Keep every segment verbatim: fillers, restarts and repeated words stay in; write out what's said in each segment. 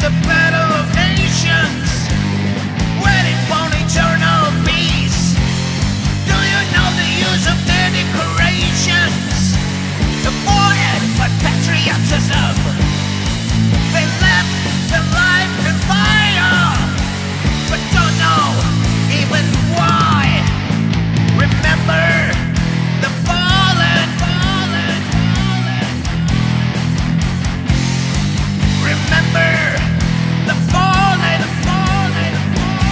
the battle of nations, waiting for eternal peace. Do you know the use of their decorations? Avoid but patriotism. They left their life in fire, but don't know even why. Remember the fallen, fallen, fallen. Remember the fallen, the fallen, the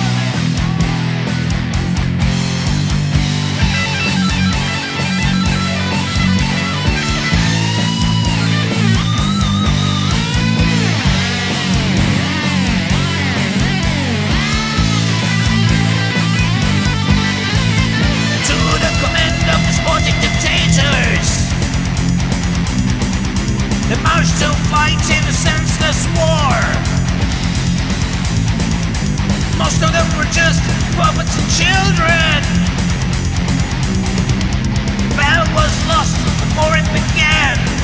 they march to fight in a senseless war. Most of them were just puppets and children. The battle was lost before it began.